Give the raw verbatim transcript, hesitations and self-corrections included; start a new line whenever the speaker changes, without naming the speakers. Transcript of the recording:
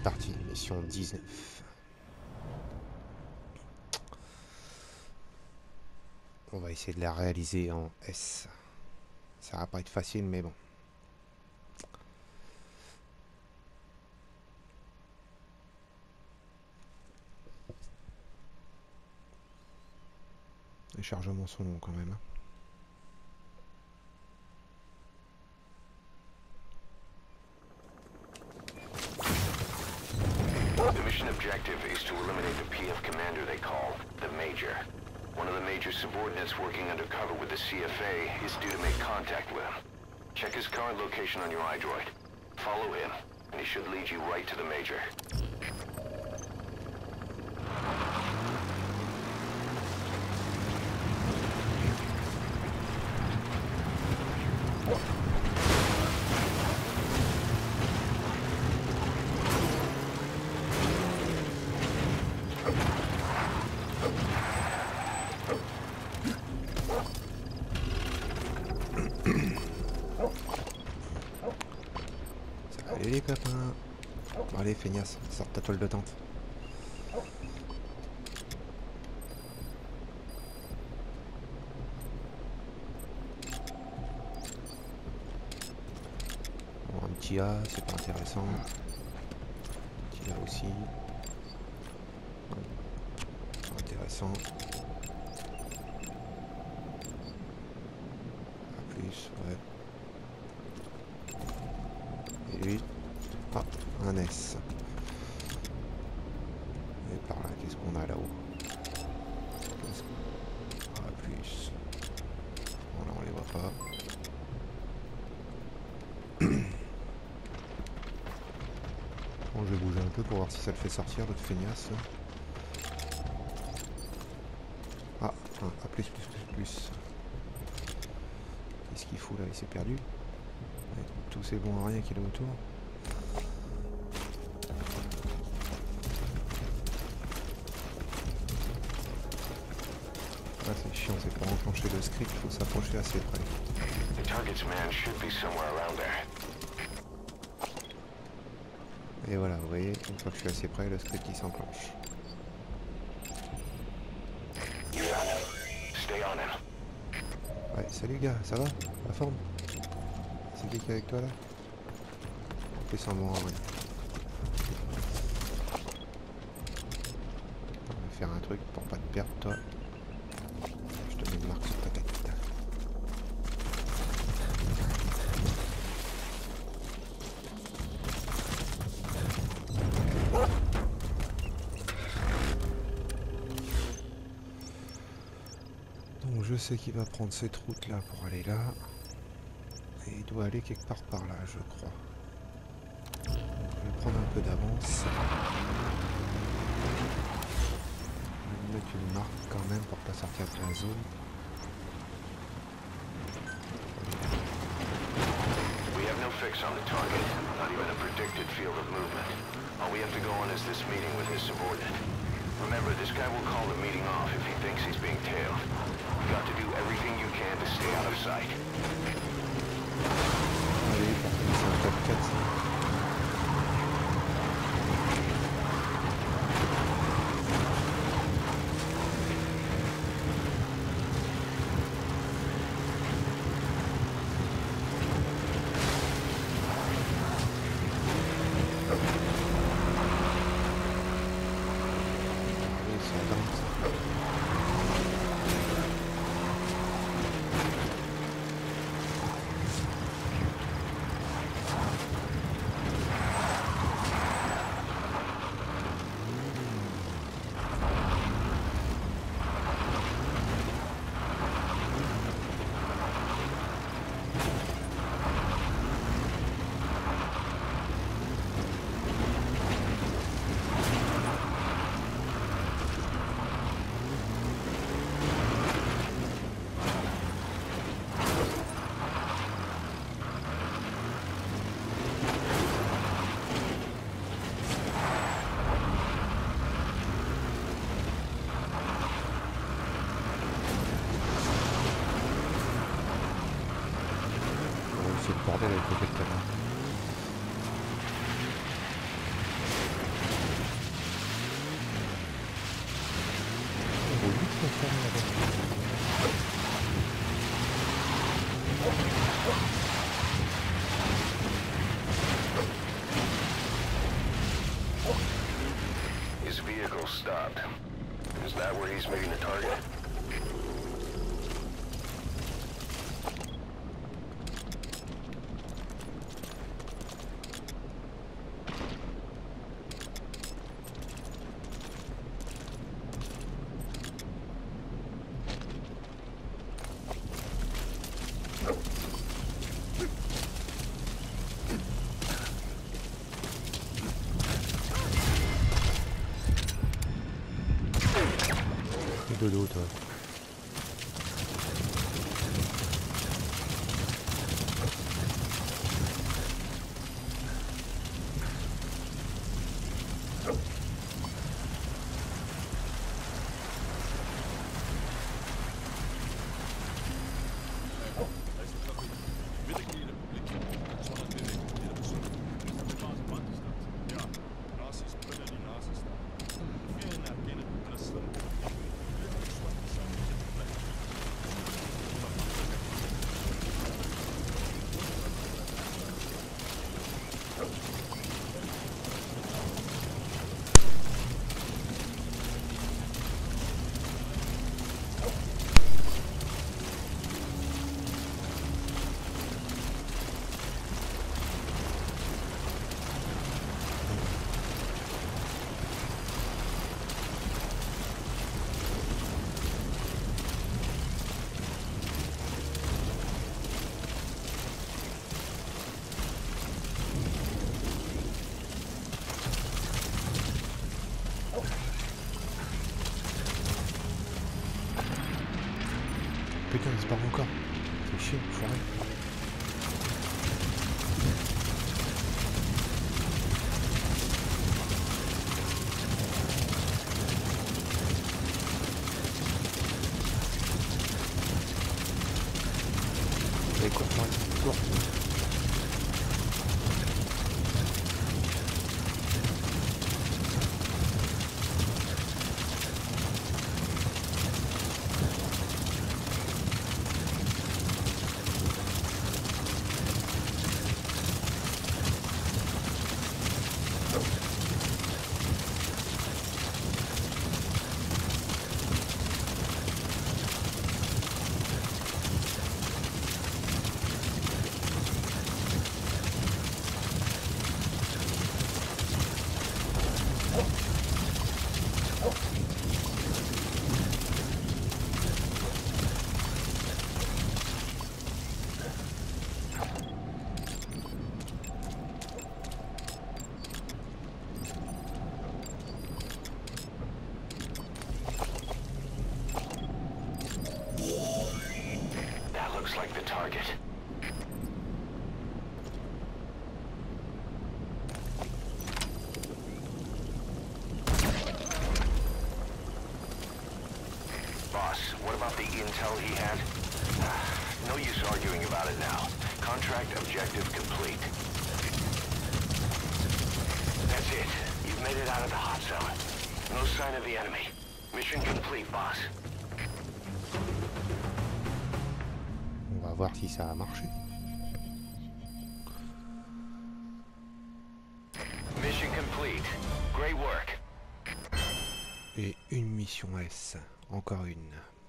parti, mission dix-neuf. On va essayer de la réaliser en S. Ça va pas être facile, mais bon. Les chargements sont longs quand même.
The mission objective is to eliminate the P F commander they call the Major. One of the Major's subordinates working undercover with the C F A is due to make contact with him. Check his current location on your iDroid. Follow him, and he should lead you right to the Major.
Allez les copains. Bon, allez feignasse, sors ta toile de tente. Bon, un petit A, c'est pas intéressant. Un petit A aussi. Pas intéressant. A plus, ouais. Et lui. Ah, un S. Et par là, qu'est-ce qu'on a là-haut? Ah, plus. Bon, là, on les voit pas. Bon, je vais bouger un peu pour voir si ça le fait sortir, l'autre feignasse. Ah, un A plus, plus, plus, plus. Qu'est-ce qu'il fout là? Il s'est perdu. Avec tous ces bons à rien qu'il a autour. Là c'est chiant, c'est pour enclencher le script, il faut s'approcher assez près.
The target's man should be somewhere around there.
Et voilà, vous voyez, une fois que je suis assez près, le script il s'enclenche.
You got him. Stay on him.
Ouais, salut gars, ça va? La forme? C'est qui qui est avec toi là? On fait semblant, ouais. On va faire un truc pour pas te perdre toi. Je te mets une marque sur ta tête. Donc je sais qu'il va prendre cette route là pour aller là. Et il doit aller quelque part par là, je crois. Donc, je vais prendre un peu d'avance. Je vais mettre une marque quand même pour pas sortir de la zone.
We have no fix on the target, not even a predicted field of movement. All we have to go on is this meeting with his subordinate. Remember, this guy will call the meeting off if he thinks he's being tailed. You got to do everything you can to stay out of sight.
Allez, par contre, c'est un top quatre. Allez, c'est dingue ça. c'est le bordel avec le vecteur. de dos, toi. Putain, il se barre encore. C'est chiant, foiré. Allez, cours, cours, cours.
Looks like the target. Boss, what about the intel he had? No use arguing about it now. Contract objective complete. That's it. You've made it out of the hot zone. No sign of the enemy. Mission complete, boss.
On va voir si ça a marché.
Mission complete. Great work.
Et une mission S. Encore une.